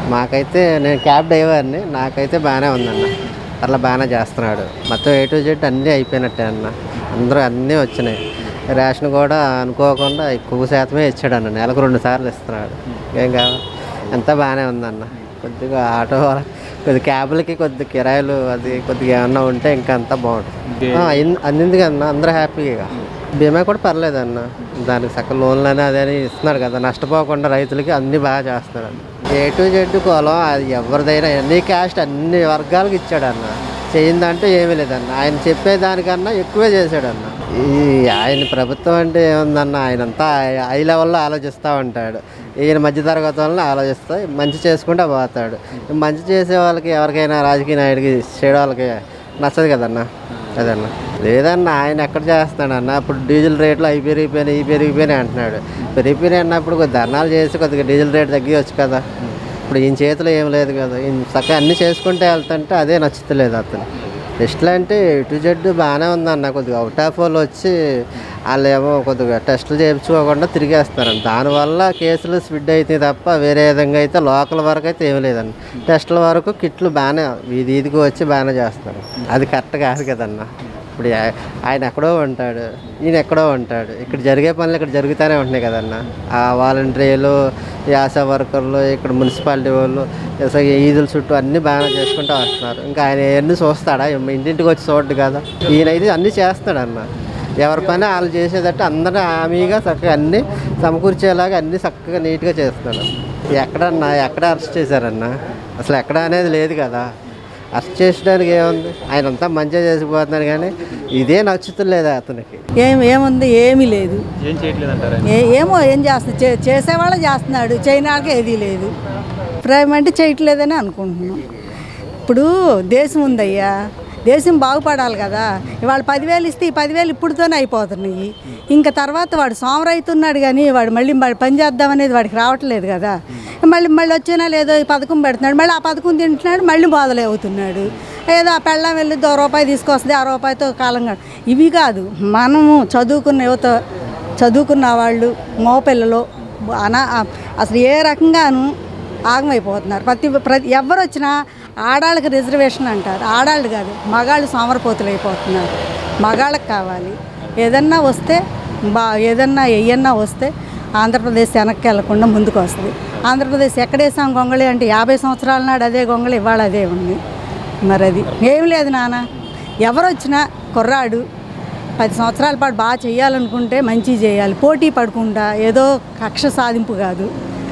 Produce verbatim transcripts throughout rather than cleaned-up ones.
మాకైతే నేను క్యాబ్ డ్రైవర్ని, నాకైతే బాగానే ఉందన్న. అట్లా బాగానే చేస్తున్నాడు. మొత్తం ఏ టు జెడ్ అన్నీ అయిపోయినట్టే అన్న. అందరూ అన్నీ వచ్చినాయి. రేషన్ కూడా అనుకోకుండా ఎక్కువ శాతమే ఇచ్చాడు అన్న. నెలకు రెండు సార్లు ఇస్తున్నాడు. ఏం కావాలి, అంతా బాగానే ఉందన్న. కొద్దిగా ఆటో కొద్ది క్యాబులకి కొద్ది కిరాయిలు అది కొద్దిగా ఏమన్నా ఉంటే ఇంకా అంతా బాగుంటుంది. అందింది కదన్న, అందరూ హ్యాపీగా. బీమా కూడా పర్లేదు అన్న. దానికి సక్క లోన్లు అని అదని ఇస్తున్నాడు కదా, నష్టపోకుండా రైతులకి అన్నీ బాగా చేస్తున్నాడు అన్న. ఏ టు జెడ్ కులం అది ఎవరిదైనా ఎన్ని క్యాస్ట్ అన్ని వర్గాలకు ఇచ్చాడు అన్న. చేయిందంటే ఏమీ లేదన్న. ఆయన చెప్పేదానికన్నా ఎక్కువే చేశాడన్న. ఈ ఆయన ప్రభుత్వం అంటే ఏముందన్న, ఆయనంతా హై లెవెల్లో ఆలోచిస్తూ ఉంటాడు. ఈయన మధ్యతరగతి వల్ల ఆలోచిస్తూ మంచి చేసుకుంటూ పోతాడు. మంచి చేసే వాళ్ళకి ఎవరికైనా రాజకీయ నాయుడికి చేయడం వాళ్ళకి నచ్చదు కదన్న. అదన్న లేదన్న, ఆయన ఎక్కడ చేస్తాడన్న. ఇప్పుడు డీజిల్ రేట్లు అవి పెరిగిపోయినాయి, ఇవి పెరిగిపోయినాయి అంటున్నాడు. పెరిగిపోయినాయి అన్నప్పుడు కొద్ది ధర్నాలు చేసి కొద్దిగా డీజిల్ రేట్ తగ్గివచ్చు కదా. ఇప్పుడు ఈయన చేతిలో ఏం లేదు కదా. ఈయన చక్కగా అన్నీ చేసుకుంటే వెళ్తుంటే అదే నచ్చుతలేదు అతను. టెస్టులు అంటే టు జెడ్ బాగానే ఉందన్న. కొద్దిగా అవుట్ ఆఫ్ వాళ్ళు వచ్చి వాళ్ళు ఏమో కొద్దిగా టెస్టులు చేయించుకోకుండా తిరిగేస్తారండి. దానివల్ల కేసులు స్ప్రెడ్ అవుతాయి తప్ప వేరే విధంగా అయితే లోకల్ వరకు అయితే ఏమీ లేదన్న. టెస్టుల వరకు కిట్లు బాగానే వీధి వీధికి వచ్చి బాగానే చేస్తారు. అది కరెక్ట్ కాదు కదన్న. ఇప్పుడు ఆయన ఎక్కడో ఉంటాడు, ఈయన ఎక్కడో ఉంటాడు. ఇక్కడ జరిగే పనులు ఇక్కడ జరుగుతూనే ఉంటున్నాయి కదన్న. ఆ వాలంటీర్లు, ఈ ఆశా వర్కర్లు, ఇక్కడ మున్సిపాలిటీ వాళ్ళు ఈదుల చుట్టూ అన్నీ బాగానే చేసుకుంటూ వస్తున్నారు. ఇంకా ఆయన ఎన్ని చూస్తాడా, ఇంటింటికి వచ్చి చూడడు కదా. ఈయనైతే అన్నీ చేస్తాడన్న. ఎవరి పని వాళ్ళు చేసేటట్టు అందరూ హామీగా చక్కగా అన్నీ సమకూర్చేలాగా అన్నీ చక్కగా నీట్గా చేస్తున్నాడు. ఎక్కడన్నా ఎక్కడ అరెస్ట్ చేశారన్న, అసలు ఎక్కడ అనేది లేదు కదా. అరెస్ట్ చేసడానికి ఏముంది, ఆయన అంతా మంచిగా చేసిపోతున్నాడు. కానీ ఇదే నచ్చుతులేదు అతనికి. ఏం ఏముంది, ఏమీ లేదు. ఏం చేయట్లేదు అంటారా? ఏమో ఏం చేస్తా, చేసేవాళ్ళే చేస్తున్నాడు, చేయడానికి ఏదీ లేదు. ప్రేమ అంటే చేయట్లేదని అనుకుంటున్నాం. ఇప్పుడు దేశం ఉందయ్యా, దేశం బాగుపడాలి కదా. ఇవాళ పదివేలు ఇస్తే ఈ పదివేలు ఇప్పుడుతోనే అయిపోతున్నాయి. ఇంకా తర్వాత వాడు సోమరైతున్నాడు కానీ వాడు మళ్ళీ పని చేద్దామనేది వాడికి రావట్లేదు కదా. మళ్ళీ మళ్ళీ వచ్చినా లేదో ఈ పథకం పెడుతున్నాడు, మళ్ళీ ఆ పథకం తింటున్నాడు, మళ్ళీ మొదలై అవుతున్నాడు. ఏదో ఆ పెళ్ళం వెళ్ళి దో రూపాయి తీసుకొస్తుంది, ఆ రూపాయితో కాలం కాదు. ఇవి కాదు, మనము చదువుకున్న యువత, చదువుకున్న వాళ్ళు, మోపిల్లలు అనా అసలు ఏ రకంగానూ ఆగమైపోతున్నారు. ప్రతి ప్రతి ఎవరు వచ్చినా ఆడాళ్ళకి రిజర్వేషన్ అంటారు. ఆడాళ్ళు కాదు, మగాళ్ళు సోమరపోతులు అయిపోతున్నారు. మగాళ్ళకి కావాలి. ఏదన్నా వస్తే బా ఏదన్నా ఏయన్నా వస్తే ఆంధ్రప్రదేశ్ వెనక్కి వెళ్లకుండా ముందుకు వస్తుంది. ఆంధ్రప్రదేశ్ ఎక్కడేసాం గొంగళి అంటే యాభై సంవత్సరాల నాడు అదే గొంగళి, ఇవాళ అదే ఉంది. మరి అది ఏం లేదు నాన్న. ఎవరు వచ్చినా కుర్రాడు పది సంవత్సరాల పాటు బాగా చేయాలనుకుంటే మంచి చేయాలి. పోటీ పడకుండా ఏదో కక్ష సాధింపు కాదు.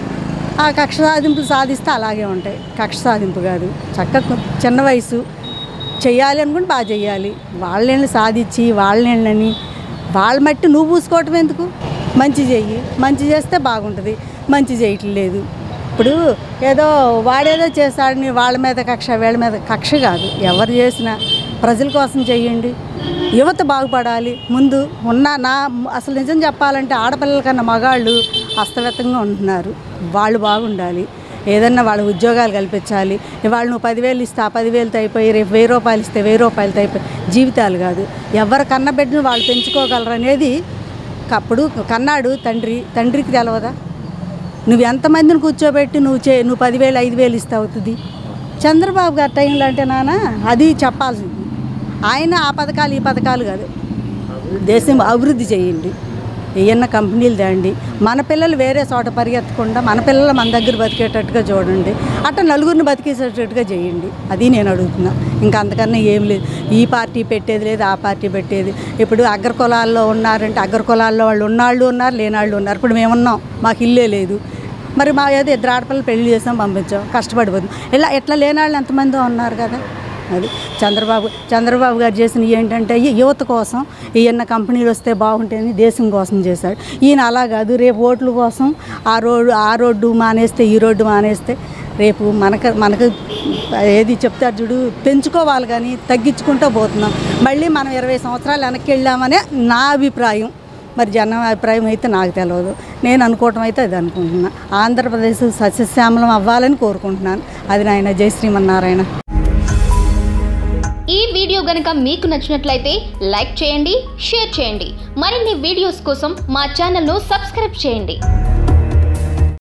ఆ కక్ష సాధింపులు సాధిస్తే అలాగే ఉంటాయి. కక్ష సాధింపు కాదు, చక్కగా చిన్న వయసు చెయ్యాలి అనుకుంటే బాగా చెయ్యాలి. వాళ్ళని సాధించి వాళ్ళని వాళ్ళ మట్టి నువ్వు పూసుకోవటం ఎందుకు? మంచి చెయ్యి, మంచి చేస్తే బాగుంటుంది. మంచి చేయట్లేదు. ఇప్పుడు ఏదో వాడేదో చేస్తాడని వాళ్ళ మీద కక్ష, వీళ్ళ మీద కక్ష కాదు. ఎవరు చేసినా ప్రజల కోసం చెయ్యండి. యువత బాగుపడాలి. ముందు ఉన్న నా అసలు నిజం చెప్పాలంటే ఆడపిల్లల కన్నా మగాళ్ళు అస్తవ్యస్తంగా ఉంటున్నారు. వాళ్ళు బాగుండాలి. ఏదన్నా వాళ్ళ ఉద్యోగాలు కల్పించాలి. ఇవాళ నువ్వు పదివేలు ఇస్తే ఆ పదివేలతో అయిపోయి, రేపు వెయ్యి రూపాయలు ఇస్తే వెయ్యి రూపాయలతో అయిపోయి జీవితాలు కాదు. ఎవరు కన్న బిడ్డను వాళ్ళు పెంచుకోగలరు అనేది. అప్పుడు కన్నాడు తండ్రి, తండ్రికి తెలవదా? నువ్వు ఎంతమందిని కూర్చోబెట్టి నువ్వు చే నువ్వు పదివేలు ఐదు వేలు ఇస్తే అవుతుంది. చంద్రబాబు గారి టైంలో అంటే నాన్న అది చెప్పాల్సింది. ఆయన ఆ పథకాలు ఈ పథకాలు కాదు, దేశం అభివృద్ధి చేయండి. ఏమన్నా కంపెనీలు తేండి. మన పిల్లలు వేరే చోట పరిగెత్తకుండా మన పిల్లలు మన దగ్గర బతికేటట్టుగా చూడండి. అట్లా నలుగురిని బతికేసేటట్టుగా చేయండి. అది నేను అడుగుతున్నా. ఇంకా అంతకన్నా ఏం లేదు. ఈ పార్టీ పెట్టేది లేదు, ఆ పార్టీ పెట్టేది. ఇప్పుడు అగ్ర కులాల్లో ఉన్నారంటే అగ్ర కులాల్లో వాళ్ళు ఉన్నాళ్ళు ఉన్నారు, లేనాళ్ళు ఉన్నారు. ఇప్పుడు మేమున్నాం, మాకు ఇల్లే లేదు. మరి మా ఏదో ఇద్దరు ఆడపిల్లలు పెళ్లి చేసాం, పంపించాం, కష్టపడిపోతుంది. ఇలా ఎట్లా లేనాళ్ళు ఎంతమందో ఉన్నారు కదా. అది చంద్రబాబు చంద్రబాబు గారు చేసినవి ఏంటంటే యువత కోసం ఈయన కంపెనీలు వస్తే బాగుంటుంది, దేశం కోసం చేశాడు. ఈయన అలా కాదు. రేపు ఓట్ల కోసం ఆ రోడ్డు ఆ రోడ్డు మానేస్తే ఈ రోడ్డు మానేస్తే రేపు మనకు మనకు ఏది చెప్తారు చూడు, పెంచుకోవాలి కానీ తగ్గించుకుంటూ పోతున్నాం. మళ్ళీ మనం ఇరవై సంవత్సరాలు వెనక్కి వెళ్ళామనే నా అభిప్రాయం. మరి జనం అభిప్రాయం అయితే నాకు తెలియదు. నేను అనుకోవటం అయితే అది అనుకుంటున్నాను. ఆంధ్రప్రదేశ్ సస్యశ్యామలం అవ్వాలని కోరుకుంటున్నాను. అది నాయన జై శ్రీమన్నారాయణ. ఈ వీడియో గనుక మీకు నచ్చినట్లయితే లైక్ చేయండి, షేర్ చేయండి. మరిన్ని వీడియోస్ కోసం మా ఛానల్ను సబ్స్క్రైబ్ చేయండి.